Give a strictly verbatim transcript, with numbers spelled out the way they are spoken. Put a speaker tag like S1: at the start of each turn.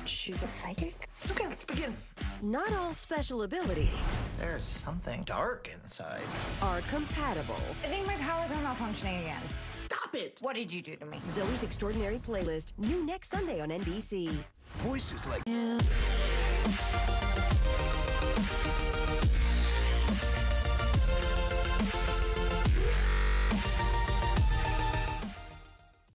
S1: She's a psychic?
S2: Okay, let's begin.
S3: Not all special abilities
S2: There's something dark inside.
S3: are compatible.
S1: I think my powers are malfunctioning again.
S2: Stop it!
S1: What did you do to me?
S3: Zoe's Extraordinary Playlist, new next Sunday on N B C.
S4: Voices like